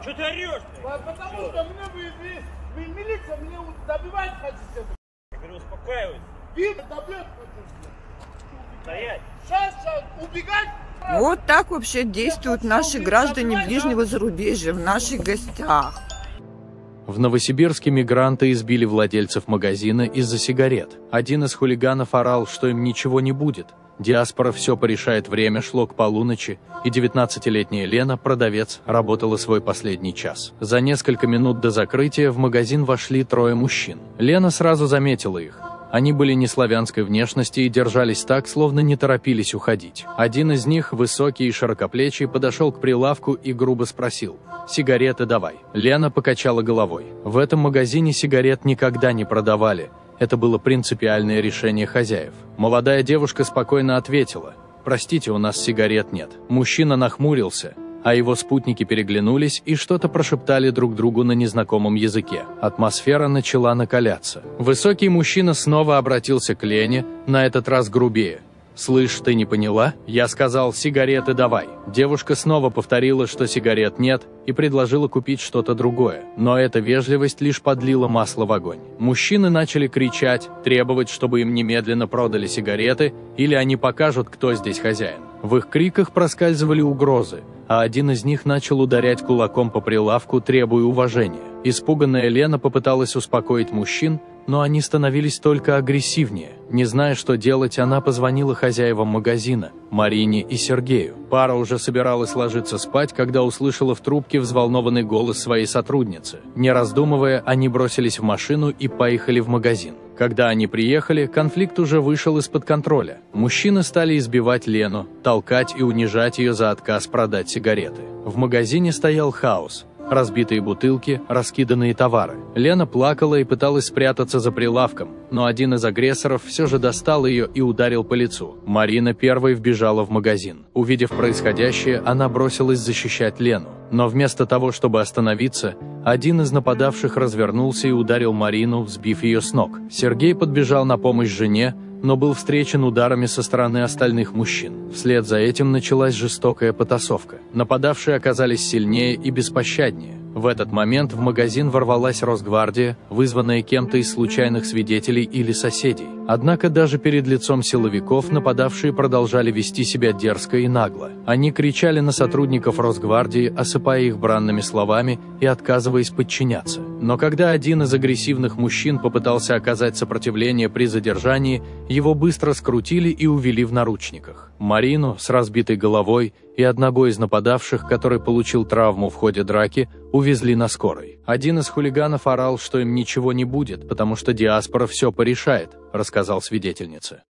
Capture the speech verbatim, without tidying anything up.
Что ты орешь? Потому что мне вы, вы, вы милиция, мне добивать хотите. Я говорю, успокаивайся. Вы добьет хотите. Стоять. Сейчас, сейчас, убегать. Вот так вообще действуют наши граждане ближнего зарубежья в наших гостях. В Новосибирске мигранты избили владельцев магазина из-за сигарет. Один из хулиганов орал, что им ничего не будет. Диаспора все порешает, время шло к полуночи, и девятнадцатилетняя Лена, продавец, работала свой последний час. За несколько минут до закрытия в магазин вошли трое мужчин. Лена сразу заметила их. Они были неславянской внешности и держались так, словно не торопились уходить. Один из них, высокий и широкоплечий, подошел к прилавку и грубо спросил: «Сигареты давай». Лена покачала головой. В этом магазине сигарет никогда не продавали. Это было принципиальное решение хозяев. Молодая девушка спокойно ответила: «Простите, у нас сигарет нет». Мужчина нахмурился, а его спутники переглянулись и что-то прошептали друг другу на незнакомом языке. Атмосфера начала накаляться. Высокий мужчина снова обратился к Лене, на этот раз грубее. «Слышь, ты не поняла? Я сказал, сигареты давай». Девушка снова повторила, что сигарет нет, и предложила купить что-то другое. Но эта вежливость лишь подлила масло в огонь. Мужчины начали кричать, требовать, чтобы им немедленно продали сигареты, или они покажут, кто здесь хозяин. В их криках проскальзывали угрозы, а один из них начал ударять кулаком по прилавку, требуя уважения. Испуганная Лена попыталась успокоить мужчин, но они становились только агрессивнее. Не зная, что делать, она позвонила хозяевам магазина, Марине и Сергею. Пара уже собиралась ложиться спать, когда услышала в трубке взволнованный голос своей сотрудницы. Не раздумывая, они бросились в машину и поехали в магазин. Когда они приехали, конфликт уже вышел из-под контроля. Мужчины стали избивать Лену, толкать и унижать ее за отказ продать сигареты. В магазине стоял хаос. Разбитые бутылки, раскиданные товары. Лена плакала и пыталась спрятаться за прилавком, но один из агрессоров все же достал ее и ударил по лицу. Марина первой вбежала в магазин. Увидев происходящее, она бросилась защищать Лену. Но вместо того, чтобы остановиться, один из нападавших развернулся и ударил Марину, сбив ее с ног. Сергей подбежал на помощь жене, но был встречен ударами со стороны остальных мужчин. Вслед за этим началась жестокая потасовка. Нападавшие оказались сильнее и беспощаднее. В этот момент в магазин ворвалась Росгвардия, вызванная кем-то из случайных свидетелей или соседей. Однако даже перед лицом силовиков нападавшие продолжали вести себя дерзко и нагло. Они кричали на сотрудников Росгвардии, осыпая их бранными словами и отказываясь подчиняться. Но когда один из агрессивных мужчин попытался оказать сопротивление при задержании, его быстро скрутили и увели в наручниках. Марину с разбитой головой и одного из нападавших, который получил травму в ходе драки, увезли на скорой. Один из хулиганов орал, что им ничего не будет, потому что диаспора все порешает, рассказал свидетельница.